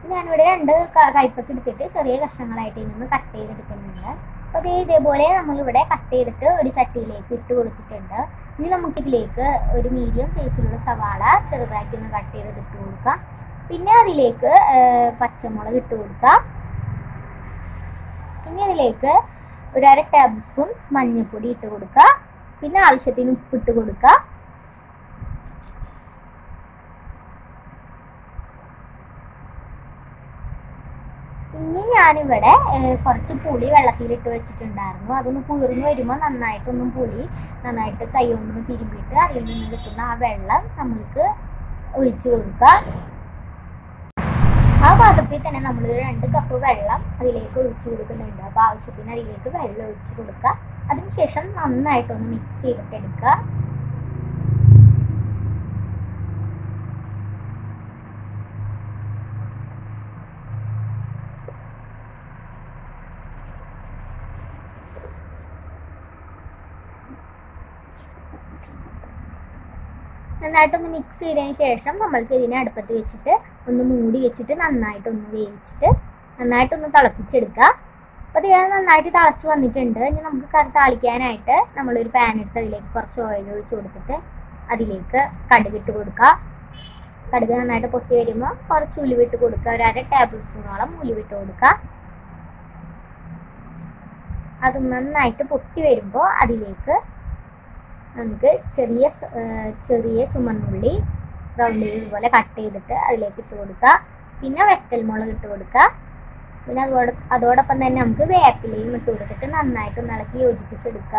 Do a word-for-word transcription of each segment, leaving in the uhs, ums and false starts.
ഞാനിവിടെ രണ്ട് കയ്പൊക്കെ എടുത്തിട്ട് ചെറിയ കഷ്ണങ്ങളായിട്ട് ഇതിനൊന്ന് കട്ട് ചെയ്തെടുക്കുന്നുണ്ട്. അപ്പോൾ അതേ ഇതേപോലെ നമ്മളിവിടെ കട്ട് ചെയ്തിട്ട് ഒരു ചട്ടിയിലേക്ക് ഇട്ട് കൊടുത്തിട്ടുണ്ട്. ഇനി നമുക്കിതിലേക്ക് ഒരു മീഡിയം സൈസിലുള്ള സവാള ചെറുതായിട്ടൊന്ന് കട്ട് ചെയ്ത് ഇട്ട് കൊടുക്കാം. പിന്നെ അതിലേക്ക് പച്ചമുളക് ഇട്ട് കൊടുക്കാം. പിന്നെ അതിലേക്ക് ഒരു അര ടേബിൾ സ്പൂൺ മഞ്ഞൾപ്പൊടി ഇട്ട് കൊടുക്കുക. പിന്നെ ആവശ്യത്തിന് ഉപ്പിട്ട് കൊടുക്കുക. ഇനി ഞാനിവിടെ കുറച്ച് പുളി വെള്ളത്തിലിട്ട് വെച്ചിട്ടുണ്ടായിരുന്നു. അതൊന്ന് കുതിർന്ന് വരുമ്പോൾ നന്നായിട്ടൊന്നും പുളി നന്നായിട്ട് കൈ കൊണ്ടൊന്ന് തിരുമ്പിയിട്ട് അതിൽ നിന്ന് കിട്ടുന്ന ആ വെള്ളം നമ്മൾക്ക് ഒഴിച്ചു കൊടുക്കുക. ആ പാത്രത്തിൽ തന്നെ നമ്മൾ രണ്ട് കപ്പ് വെള്ളം അതിലേക്ക് ഒഴിച്ചു കൊടുക്കുന്നുണ്ട്. അപ്പോൾ ആവശ്യത്തിന് അതിലേക്ക് വെള്ളം ഒഴിച്ചു കൊടുക്കുക. അതിനുശേഷം നന്നായിട്ടൊന്ന് മിക്സ് ചെയ്തിട്ട് എടുക്കുക. നന്നായിട്ടൊന്ന് മിക്സ് ചെയ്തതിന് ശേഷം നമ്മൾക്ക് ഇതിനെ അടുപ്പത്ത് വെച്ചിട്ട് ഒന്ന് മൂടി വെച്ചിട്ട് നന്നായിട്ടൊന്ന് വേവിച്ചിട്ട് നന്നായിട്ടൊന്ന് തിളപ്പിച്ചെടുക്കുക. അപ്പോൾ ഇത് നന്നായിട്ട് തിളച്ച് വന്നിട്ടുണ്ട്. ഇനി നമുക്ക് കറി താളിക്കാനായിട്ട് നമ്മളൊരു പാൻ എടുത്ത് അതിലേക്ക് കുറച്ച് ഓയിൽ ഒഴിച്ച് കൊടുത്തിട്ട് അതിലേക്ക് കടുകിട്ട് കൊടുക്കുക. കടുക് നന്നായിട്ട് പൊട്ടി വരുമ്പോൾ കുറച്ച് ഉലുവിട്ട് കൊടുക്കുക. ഒരു അര ടേബിൾ സ്പൂണോളം ഉലുവിട്ട് കൊടുക്കുക. അത് നന്നായിട്ട് പൊട്ടി വരുമ്പോൾ അതിലേക്ക് നമുക്ക് ചെറിയ ചെറിയ ചുമന്നുള്ളി റൗണ്ട് ചെയ്ത് ഇതുപോലെ കട്ട് ചെയ്തിട്ട് അതിലേക്ക് ഇട്ട് കൊടുക്കുക. പിന്നെ വറ്റൽമുളക് ഇട്ട് കൊടുക്കുക. പിന്നെ അതോടെ അതോടൊപ്പം തന്നെ നമുക്ക് വേപ്പിലയും ഇട്ട് കൊടുത്തിട്ട് നന്നായിട്ട് ഇളക്കി യോജിപ്പിച്ചെടുക്കുക.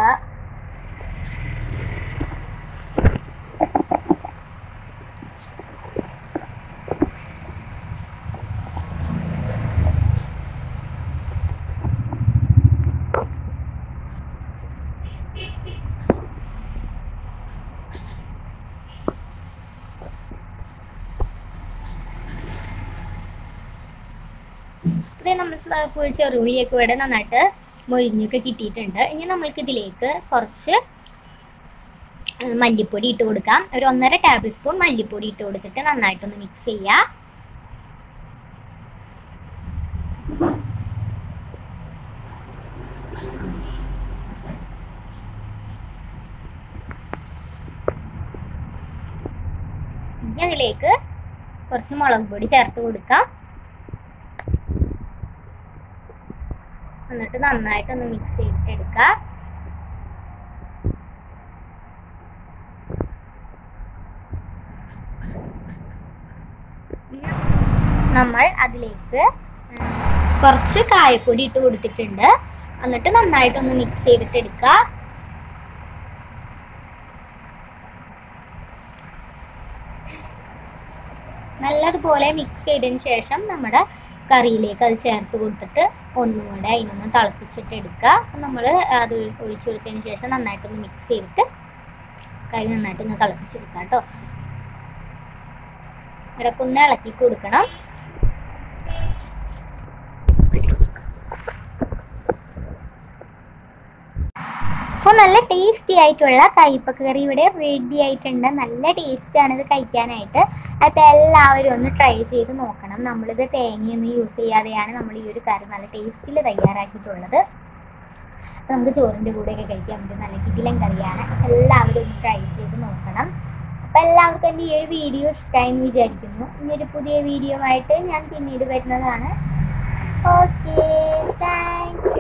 ഇത് നമ്മൾ ചെറുള്ളിയൊക്കെ ഇവിടെ നന്നായിട്ട് മൊരിഞ്ഞൊക്കെ കിട്ടിയിട്ടുണ്ട്. ഇനി നമ്മൾക്ക് ഇതിലേക്ക് കുറച്ച് മല്ലിപ്പൊടി ഇട്ട് കൊടുക്കാം. ഒരു ഒന്നര ടേബിൾ സ്പൂൺ മല്ലിപ്പൊടി ഇട്ട് കൊടുത്തിട്ട് നന്നായിട്ടൊന്ന് മിക്സ് ചെയ്യാം. ഇനി അതിലേക്ക് കുറച്ച് മുളക് പൊടി ചേർത്ത് കൊടുക്കാം. എന്നിട്ട് നന്നായിട്ടൊന്ന് മിക്സ് ചെയ്തിട്ട് എടുക്കുക. നമ്മൾ അതിലേക്ക് കുറച്ച് കായപ്പൊടി ഇട്ട് കൊടുത്തിട്ടുണ്ട്. എന്നിട്ട് നന്നായിട്ടൊന്ന് മിക്സ് ചെയ്തിട്ട് എടുക്കുക. നല്ലതുപോലെ മിക്സ് ചെയ്തതിന് ശേഷം നമ്മുടെ കറിയിലേക്ക് അത് ചേർത്ത് കൊടുത്തിട്ട് ഒന്നും കൂടെ അതിനൊന്ന് തിളപ്പിച്ചിട്ട് എടുക്കുക. നമ്മൾ അത് ഒഴിച്ചു കൊടുത്തതിന് ശേഷം നന്നായിട്ടൊന്ന് മിക്സ് ചെയ്തിട്ട് കറി നന്നായിട്ടൊന്ന് തിളപ്പിച്ചെടുക്കുക കേട്ടോ. ഇടയ്ക്കൊന്ന് ഇളക്കി കൊടുക്കണം. അപ്പോൾ നല്ല ടേസ്റ്റി ആയിട്ടുള്ള കയ്പക്ക കറി ഇവിടെ റെഡി ആയിട്ടുണ്ട്. നല്ല ടേസ്റ്റാണ് ഇത് കഴിക്കാനായിട്ട്. അപ്പോൾ എല്ലാവരും ഒന്ന് ട്രൈ ചെയ്ത് നോക്കണം. നമ്മളിത് തേങ്ങയൊന്നും യൂസ് ചെയ്യാതെയാണ് നമ്മൾ ഈ ഒരു കറി നല്ല ടേസ്റ്റിൽ തയ്യാറാക്കിയിട്ടുള്ളത്. നമുക്ക് ചോറിൻ്റെ കൂടെയൊക്കെ കഴിക്കാൻ പറ്റും. നല്ല കിടിലൻ കറിയാണ്. എല്ലാവരും ഒന്ന് ട്രൈ ചെയ്ത് നോക്കണം. അപ്പോൾ എല്ലാവർക്കും എൻ്റെ ഈ ഒരു വീഡിയോ ഇഷ്ടമായി എന്ന് വിചാരിക്കുന്നു. ഇനിയൊരു പുതിയ വീഡിയോ ആയിട്ട് ഞാൻ പിന്നീട് വരുന്നതാണ്. Okay, thanks.